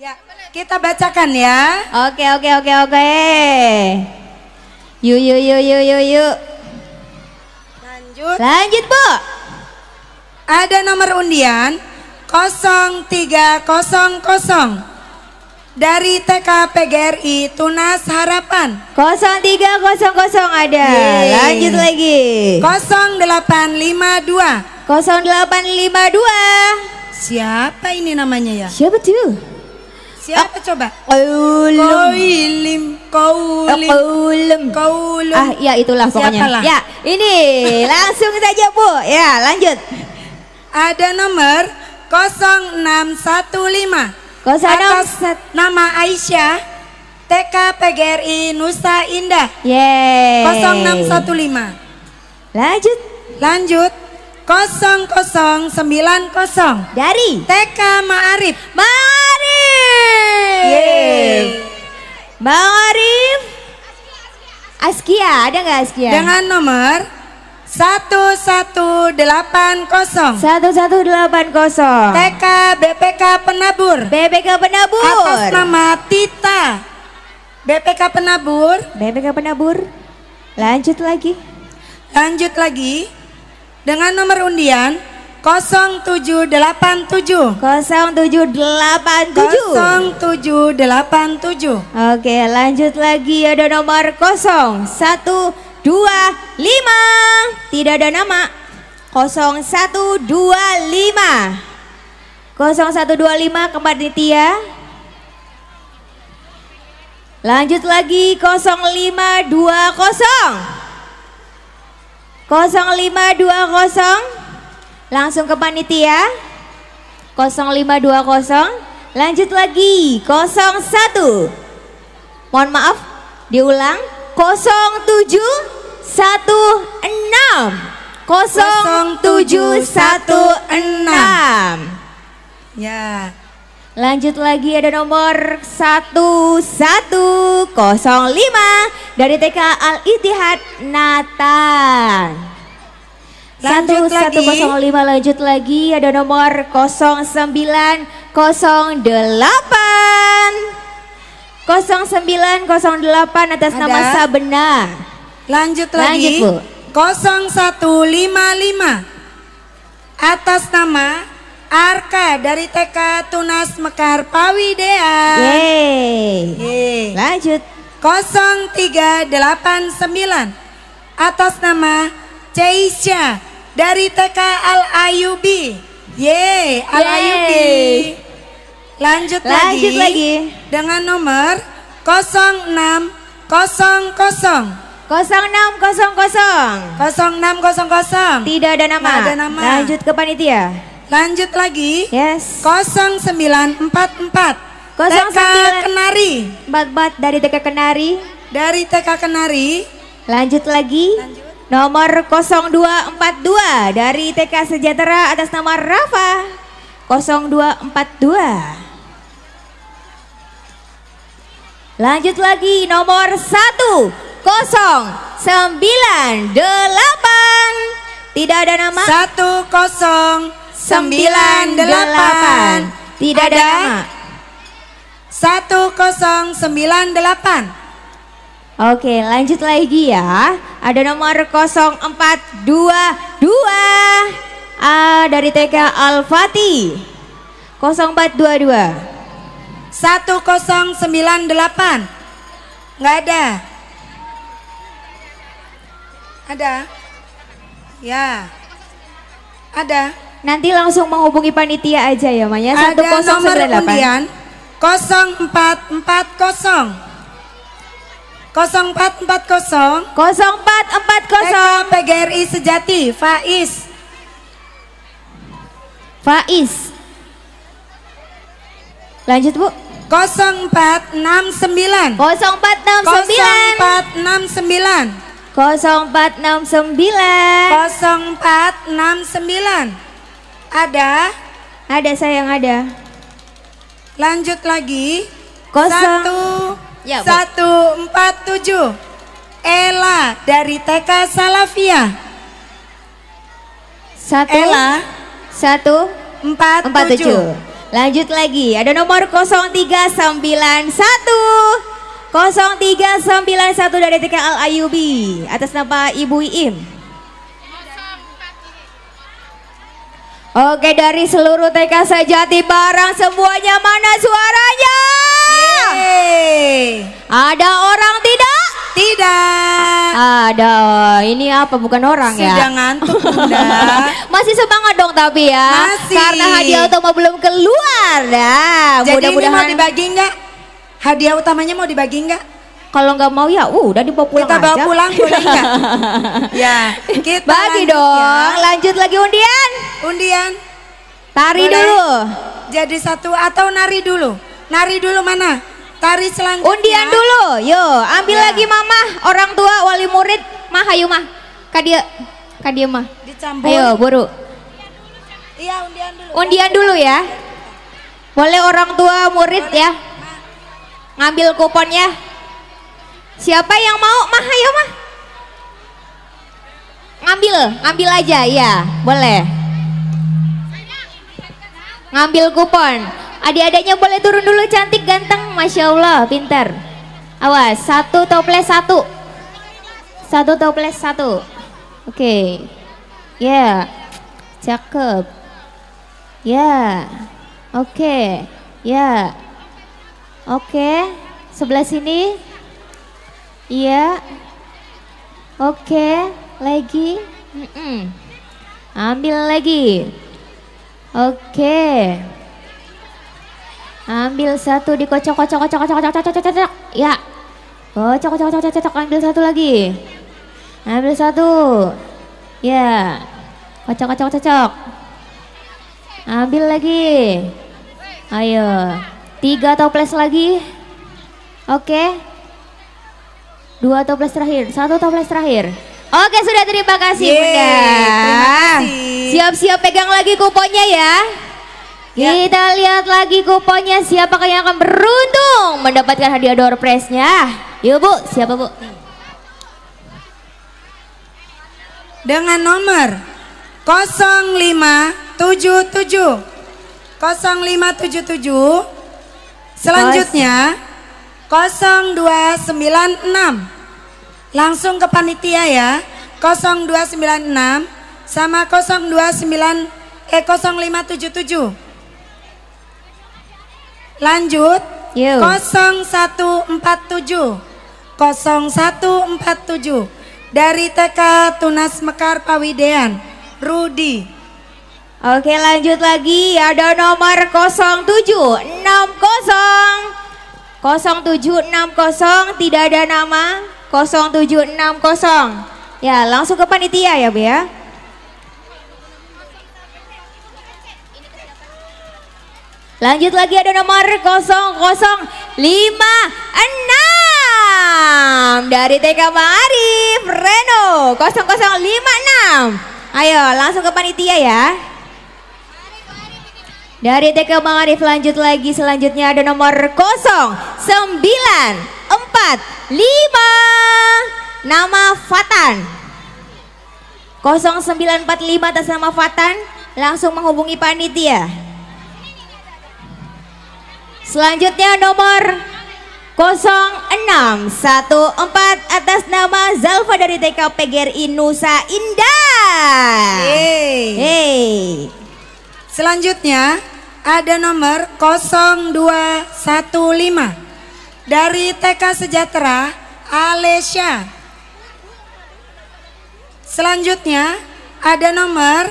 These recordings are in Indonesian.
Ya, kita bacakan ya. Oke. Yuk. Lanjut, Bu. Ada nomor undian 0300 dari TK PGRI Tunas Harapan. 0300 ada. Yeay. Lanjut lagi. 0852. 0852. Siapa ini namanya ya? Siapa tuh? Siapa coba? Kaulim. Ah, ya itulah pokoknya. Siapalah? Ya, ini langsung saja, Bu. Ya, lanjut. Ada nomor 0615. Atas nama Aisyah, TK PGRI Nusa Indah. Yeay. 0615. Lanjut. 0090 Dari TK Ma'arif. Ma'arif. Bang Arif. Askia, ada nggak Askia? Dengan nomor 1180. 1180. TK BPK Penabur. BPK Penabur. Atas nama Tita. BPK Penabur. BPK Penabur. Lanjut lagi. Dengan nomor undian 0787. 0787. Oke, lanjut lagi. Ada nomor 0125. Tidak ada nama. 0125. 0125 ke panitia. Lanjut lagi 0520. 0520 langsung ke panitia. 0520. Lanjut lagi 01. Mohon maaf, diulang 0716. 0716. Ya. Lanjut lagi ada nomor 1105 dari TK Al-Ittihad Natang. Lanjut 1105. Lanjut lagi ada nomor 0908. 0908 atas nama Sabena. Lanjut lagi. Bu. 0155 atas nama Arka dari TK Tunas Mekar Pawidean. Yeay. Lanjut. 0389 atas nama Ceisha dari TK Al Ayubi. Yeay, Al Ayubi. Lanjut lagi dengan nomor 0600. 0600. Tidak ada nama. Lanjut ke panitia. Lanjut lagi. Yes. 0944. 09 TK Kenari. 44 dari TK Kenari. Dari TK Kenari. Lanjut lagi. Nomor 0242 dari TK Sejahtera atas nama Rafa. 0242. Lanjut lagi nomor 1098. Tidak ada nama. 1098. Tidak ada nama. 1098. Oke, lanjut lagi ya. Ada nomor 0422 dari TK Al-Fatih. 0422. 1098. Nggak ada. Ada. Ya. Ada. Nanti langsung menghubungi panitia aja ya, Maya. Ada nomor 1098. undian 0440. 0440. 0440. PGRI Sejati Faiz. Lanjut, Bu. 0469. 0469. 0469. Ada sayang, ada. Lanjut lagi. 147. Ella dari TK Salafia. Ella 147. Lanjut lagi, ada nomor 0391. 0391 dari TK Al Ayubi atas nama Ibu Iim. Oke, dari seluruh TK Sejati Barang semuanya, mana suaranya? Yeay. Ada orang tidak? Tidak. Ada. Ini apa, bukan orang ya? Sudah ngantuk Bunda. Masih semangat dong tapi ya. Masih. Karena hadiah utama belum keluar. Nah, Jadi ini mau mudah-mudahan dibagi nggak? Hadiah utamanya mau dibagi nggak? kalau nggak mau ya udah dibawa pulang Kita aja. bawa pulang boleh nggak? Ya, kita Bagi lanjut dong. ya. Lanjut lagi undian. Undian. Tari Boleh? dulu. Jadi satu atau nari dulu? Nari dulu mana? Tari selanjutnya. Undian dulu. Yo, ambil Ya. lagi mama, orang tua, wali murid. Mah, ayo mah. Kadia mah. Dicampur. Ayo, buru. Iya, undian dulu. Undian dulu ya. Boleh orang tua murid ya. Ngambil kuponnya. Siapa yang mau? Mah, ayo mah. Ngambil aja ya. Boleh. Ngambil kupon. Adik-adiknya boleh turun dulu, cantik ganteng, masya Allah, pinter. Awas, satu toples satu. Satu toples satu. Oke. Ya. Cakep. Ya. Oke. Ya. Oke. Sebelah sini. Iya. Oke. Lagi. Ambil lagi. Oke. Ambil satu, dikocok. Ya. Kocok. Ambil satu lagi. Ambil satu. Ya. Kocok. Ambil lagi. Ayo. 3 toples lagi. Oke. 2 toples terakhir. 1 toples terakhir. Oke, sudah, terima kasih Yeay, Bunda. terima kasih. Siap-siap pegang lagi kuponnya ya. Kita lihat lagi kuponnya, siapakah yang akan beruntung mendapatkan hadiah door prize-nya. Yuk Bu, siapa Bu? Dengan nomor 0577. 0577. Selanjutnya 0296. Langsung ke panitia ya. 0296 sama 0577. Lanjut. Yuk. 0147. 0147 dari TK Tunas Mekar Pawidean, Rudi. Oke, lanjut lagi, ada nomor 0760. 0760 tidak ada nama. 0760. Ya, langsung ke panitia ya Bu ya. Lanjut lagi, ada nomor 0056 dari TK Ma'arif Reno 0056. Ayo langsung ke panitia ya. Dari TK Ma'arif lanjut lagi, selanjutnya ada nomor 0945 nama Fatan. 0945 atas nama Fatan, langsung menghubungi panitia. Selanjutnya nomor 0614 atas nama Zalfa dari TK PGRI Nusa Indah. Hey. Selanjutnya ada nomor 0215 dari TK Sejahtera Alesya. Selanjutnya ada nomor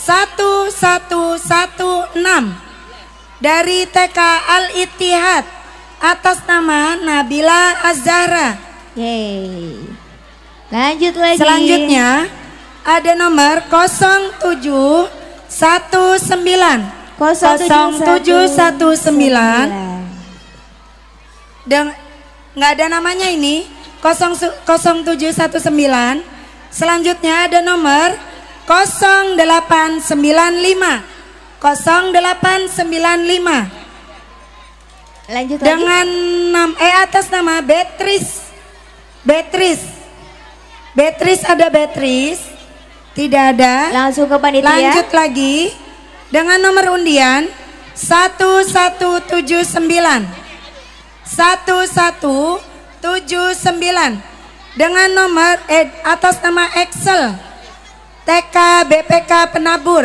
1116 dari TK Al Ittihad atas nama Nabila Az-Zahra. Yeay. Lanjut lagi. Selanjutnya ada nomor 0719 dan nggak ada namanya ini 0719. Selanjutnya ada nomor 0895 0895 lanjut lagi. dengan atas nama Beatrice. Ada Beatrice, tidak ada. Langsung ke panitia. Lanjut lagi dengan nomor undian 1179. 1179 dengan nomor atas nama Excel TK BPK Penabur.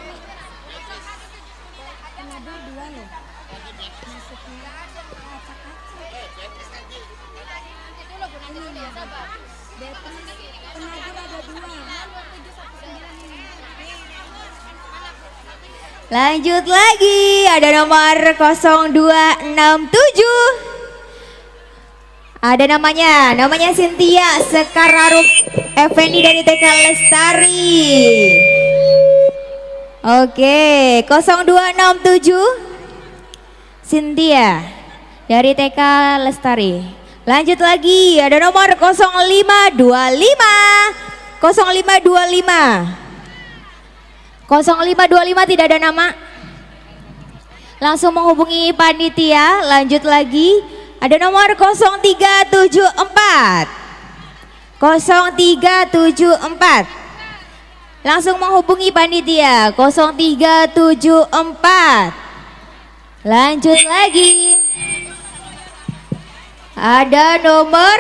Lanjut lagi, ada nomor 0267. Ada namanya Cynthia Sekararup Effendi dari TK Lestari. Oke, 0267 Cynthia dari TK Lestari. Lanjut lagi, ada nomor 0525. 0525 tidak ada nama. Langsung menghubungi panitia. Lanjut lagi, ada nomor 0374. 0374. Langsung menghubungi panitia 0374. Lanjut lagi, ada nomor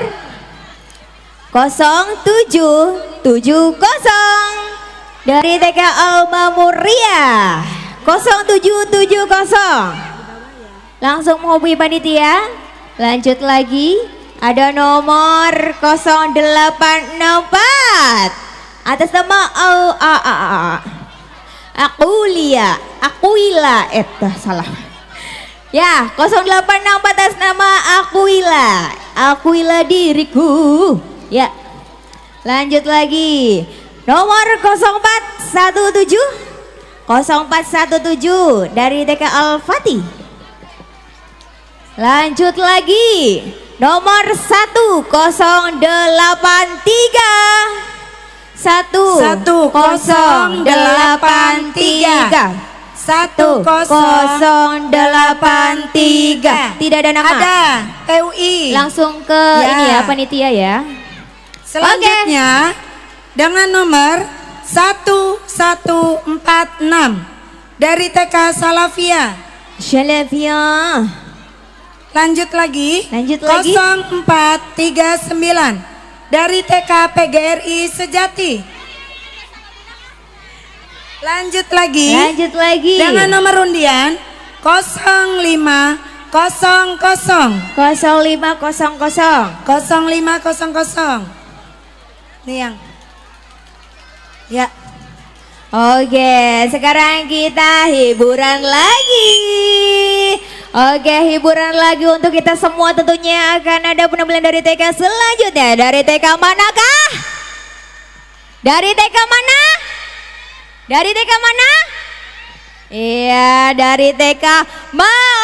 0770 dari TK Alma Muria. 0770. Langsung menghubungi panitia. Lanjut lagi, ada nomor 0864 atas nama Aquila salah ya. 0864 atas nama Aquila diriku ya. Lanjut lagi, nomor 0417 dari TK Al-Fatih. Lanjut lagi, nomor 1083 1083. Tidak ada nama. Ada TUI. Langsung ke ini ya, panitia ya. Selanjutnya dengan nomor 1146 dari TK Salafia. Lanjut lagi 0439 dari TK PGRI Sejati. Lanjut lagi dengan nomor undian 0500. Nih yang ya. Oke, sekarang kita hiburan lagi. Hiburan lagi untuk kita semua. Tentunya akan ada penampilan dari TK selanjutnya. Dari TK manakah? Dari TK mana? Dari TK mana? Iya, dari TK